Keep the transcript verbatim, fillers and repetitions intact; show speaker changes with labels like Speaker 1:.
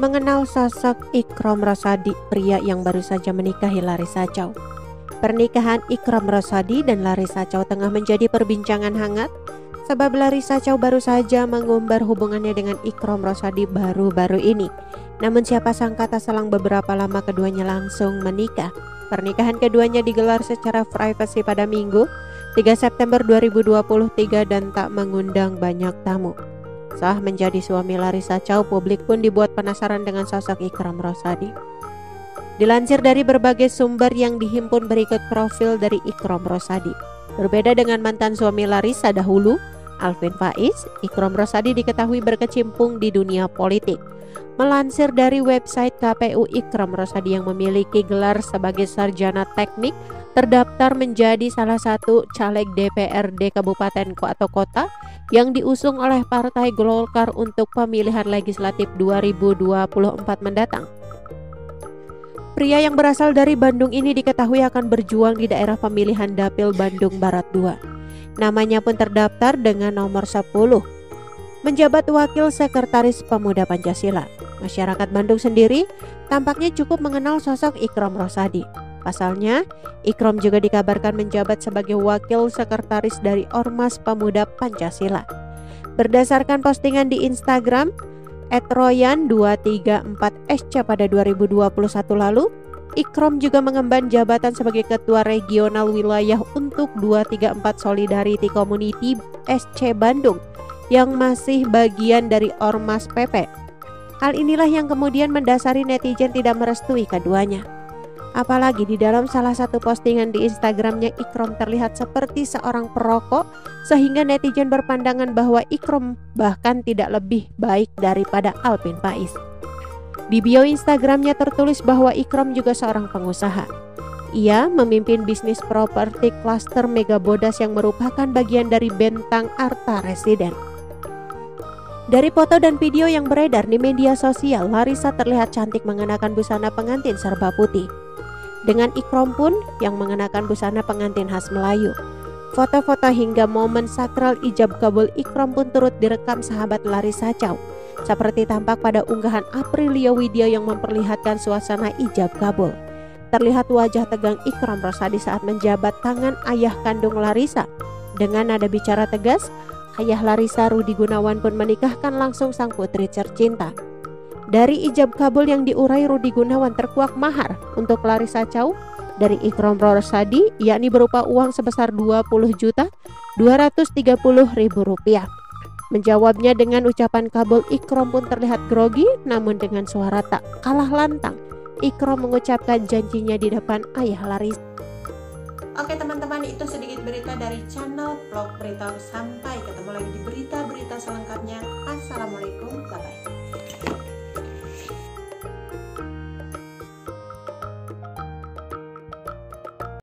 Speaker 1: mengenal sosok Ikram Rosadi, pria yang baru saja menikahi Larissa Chow. Pernikahan Ikram Rosadi dan Larissa Chow tengah menjadi perbincangan hangat sebab Larissa Chow baru saja mengumbar hubungannya dengan Ikram Rosadi baru-baru ini. Namun siapa sangka tak selang beberapa lama keduanya langsung menikah. Pernikahan keduanya digelar secara privasi pada Minggu tiga September dua ribu dua puluh tiga dan tak mengundang banyak tamu. Sah menjadi suami Larissa Chow, publik pun dibuat penasaran dengan sosok Ikram Rosadi. Dilansir dari berbagai sumber yang dihimpun, berikut profil dari Ikram Rosadi. Berbeda dengan mantan suami Larissa dahulu, Alvin Faiz, Ikram Rosadi diketahui berkecimpung di dunia politik. Melansir dari website K P U, Ikram Rosadi yang memiliki gelar sebagai sarjana teknik terdaftar menjadi salah satu caleg D P R D kabupaten atau kota yang diusung oleh Partai Golkar untuk pemilihan legislatif dua ribu dua puluh empat mendatang. Pria yang berasal dari Bandung ini diketahui akan berjuang di daerah pemilihan Dapil Bandung Barat dua. Namanya pun terdaftar dengan nomor sepuluh. Menjabat Wakil Sekretaris Pemuda Pancasila. Masyarakat Bandung sendiri tampaknya cukup mengenal sosok Ikram Rosadi. Pasalnya, Ikram juga dikabarkan menjabat sebagai Wakil Sekretaris dari Ormas Pemuda Pancasila. Berdasarkan postingan di Instagram et royan dua tiga empat S C pada dua ribu dua puluh satu lalu, Ikram juga mengemban jabatan sebagai Ketua Regional Wilayah untuk dua tiga empat Solidarity Community S C Bandung yang masih bagian dari Ormas P P. Hal inilah yang kemudian mendasari netizen tidak merestui keduanya. Apalagi di dalam salah satu postingan di Instagramnya, Ikram terlihat seperti seorang perokok sehingga netizen berpandangan bahwa Ikram bahkan tidak lebih baik daripada Alvin Faiz. Di bio Instagramnya tertulis bahwa Ikram juga seorang pengusaha. Ia memimpin bisnis properti klaster Mega Bodas yang merupakan bagian dari Bentang Arta Residen. Dari foto dan video yang beredar di media sosial, Larissa terlihat cantik mengenakan busana pengantin serba putih. Dengan Ikram pun yang mengenakan busana pengantin khas Melayu. Foto-foto hingga momen sakral ijab kabul Ikram pun turut direkam sahabat Larissa Chow, seperti tampak pada unggahan Aprilia Widya yang memperlihatkan suasana ijab kabul. Terlihat wajah tegang Ikram Rosadi saat menjabat tangan ayah kandung Larissa. Dengan nada bicara tegas, ayah Larissa, Rudi Gunawan, pun menikahkan langsung sang putri tercinta. Dari ijab kabul yang diurai Rudi Gunawan, terkuak mahar untuk Larissa Chow dari Ikram Rosadi, yakni berupa uang sebesar dua puluh juta dua ratus tiga puluh ribu rupiah. Menjawabnya dengan ucapan kabul, Ikram pun terlihat grogi, namun dengan suara tak kalah lantang, Ikram mengucapkan janjinya di depan ayah Larissa. Oke teman-teman, itu sedikit berita dari channel Vlog Berita. Sampai ketemu lagi di berita-berita selengkapnya.